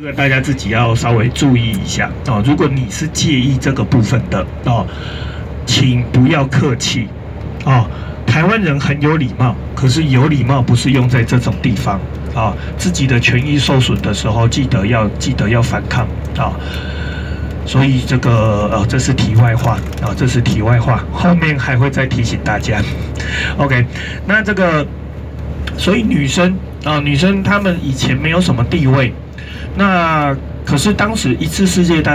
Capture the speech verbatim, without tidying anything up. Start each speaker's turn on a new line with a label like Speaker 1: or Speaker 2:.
Speaker 1: 这个大家自己要稍微注意一下哦。如果你是介意这个部分的哦，请不要客气哦。台湾人很有礼貌，可是有礼貌不是用在这种地方啊、哦。自己的权益受损的时候，记得要记得要反抗啊、哦。所以这个呃，这是题外话啊、哦，这是题外话，后面还会再提醒大家。OK， 那这个，所以女生啊、呃，女生她们以前没有什么地位，那可是当时一次世界大